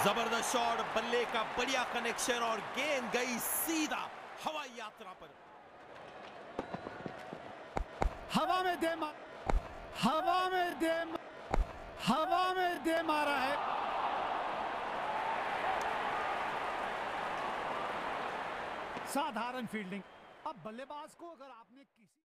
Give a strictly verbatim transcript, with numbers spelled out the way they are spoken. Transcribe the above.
जबरदस्त शॉट, बल्ले का बढ़िया कनेक्शन और गेंद गई सीधा हवाई यात्रा पर। हवा में दे मार, हवा में दे हवा में दे मारा है। साधारण फील्डिंग। अब बल्लेबाज को अगर आपने किसी